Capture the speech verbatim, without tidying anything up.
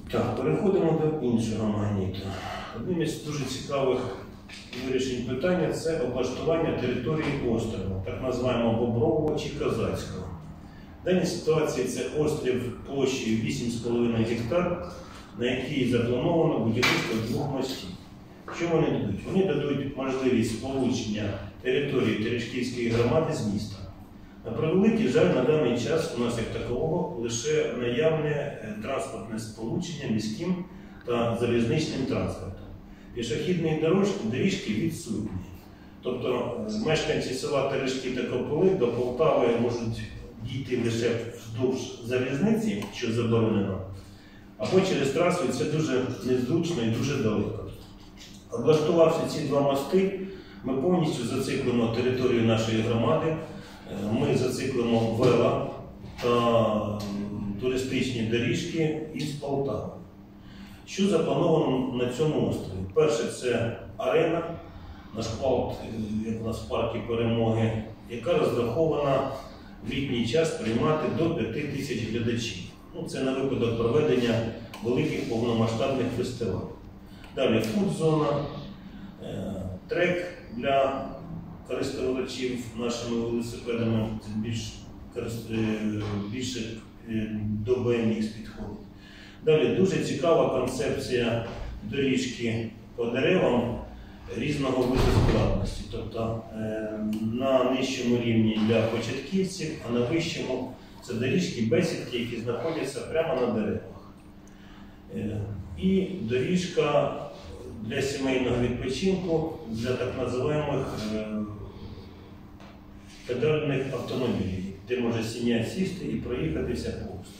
Так, переходимо до іншого магніту. Одним із дуже цікавих вирішень питання – це облаштування території острову, так називаємо Бобрового чи Козацького. В даній ситуації це острів площею вісім з половиною гектар, на якій заплановано будівництво двох мостів. Що вони дадуть? Вони дадуть можливість сполучення території Терешківської громади з містом. На превеликий жаль, на даний час у нас як такового лише наявне транспортне сполучення міським та залізничним транспортом. Пішохідні доріжки відсутні. Тобто мешканці села Терешки та Кополи до Полтави можуть дійти лише вздовж залізниці, що заборонено, або через трасу, і це дуже незручно і дуже далеко. Облаштувавши ці два мости, ми повністю зациклимо територію нашої громади, ми зациклимо вела та туристичні доріжки із Полтави. Що заплановано на цьому острові? Перше – це арена, на кшталт, як у нас в парку Перемоги, яка розрахована в літній час приймати до п'яти тисяч глядачів. Ну, це на випадок проведення великих повномасштабних фестивалів. Далі фуд-зона, трек для користувачів нашими велосипедами, це більш, більше до бі ем ікс підходить. Далі дуже цікава концепція доріжки по деревам різного виду складності. Тобто на нижчому рівні для початківців, а на вищому це доріжки, бесідки, які знаходяться прямо на деревах. І доріжка для сімейного відпочинку, для так називаємих педальних автомобілів, де може сім'я сісти і проїхатися повз.